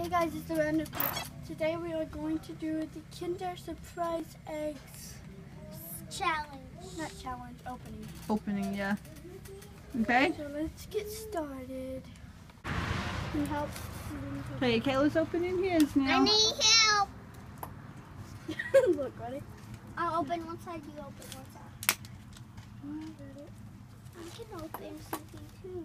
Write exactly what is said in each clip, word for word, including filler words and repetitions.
Hey guys, it's the Random Kids. Today we are going to do the Kinder Surprise Eggs challenge. Not challenge, opening. Opening, yeah. Okay. So let's get started. Can you help? Okay, Kayla's opening his now. I need help. Look, ready? I'll open one side, you open one side. Ready? I can open something too.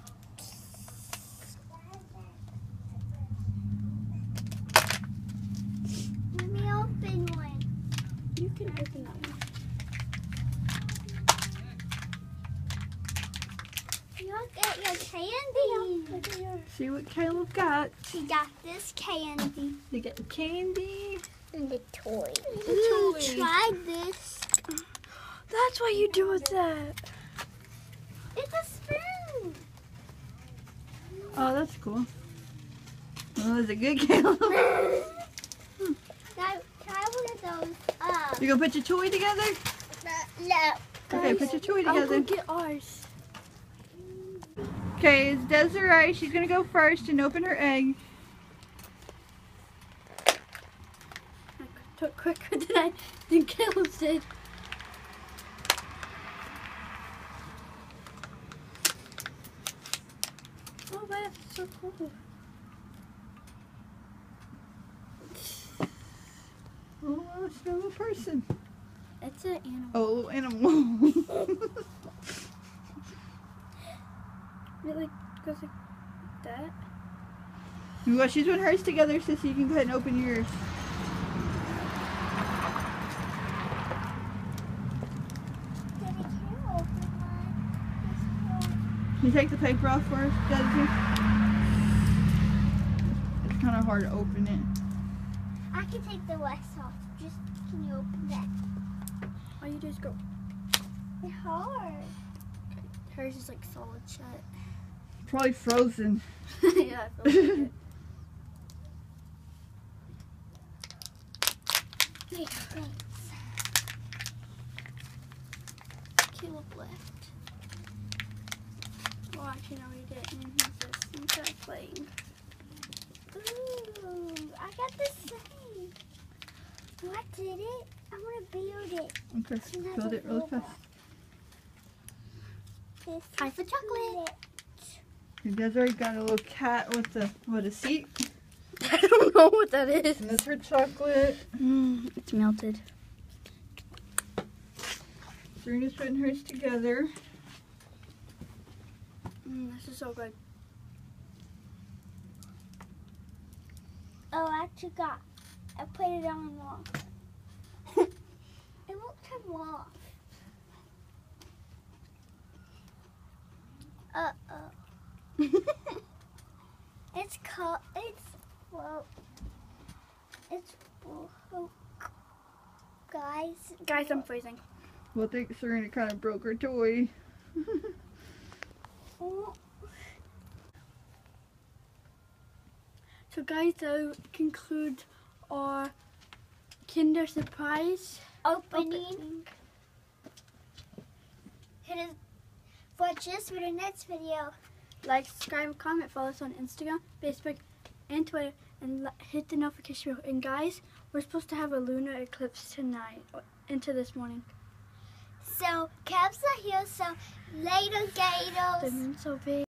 Let me open one. You can open that one. Look at your candy. Look at yours. See what Caleb got. She got this candy. You got the candy. And the toy. The Ooh, toy. try this. That's what you do with that. It's a spoon. Oh, that's cool. Oh, is it good, Caleb? Now, try one of those. Uh, You gonna put your toy together? no. Okay, Guys, put your toy I'll together. go get ours. Okay, it's Desiree. She's gonna go first and open her egg. I took quicker than I than Caleb did. Oh, that's so cool. Oh, it's a little person. It's an animal. Oh, animal. It like goes like that. Well, she's putting hers together, so you can go ahead and open yours. Daddy, can you open mine? Can you take the paper off for us, Desiree? It's kind of hard to open it. I can take the wax off. Just can you open that? All you do is go. It's hard. Hers is like solid shut. Probably frozen. Yeah, I feel like it. Wait, thanks. Caleb left. Well, actually, no, he didn't. He's just inside playing. Ooh, I got the same. What did it? I want to build it. Okay, She has build a it really robot. fast. This Time is for chocolate. And Desiree got a little cat with a, what, a seat? I don't know what that is. And that's her chocolate. Mm, it's melted. Serena's putting hers together. Mm, this is so good. Oh, I actually got. I put it on and off. It won't come off. Uh oh. It's cold. It's well. It's well, guys. Guys, I'm freezing. Well, I think Serena kind of broke her toy. Oh, So, guys, that concludes our Kinder Surprise opening. opening. Hit us. Watch us for the next video. Like, subscribe, comment, follow us on Instagram, Facebook, and Twitter, and li- hit the notification bell. And guys, we're supposed to have a lunar eclipse tonight, or into this morning. So, Cabs are here. So, later, The Gators. moon's so big.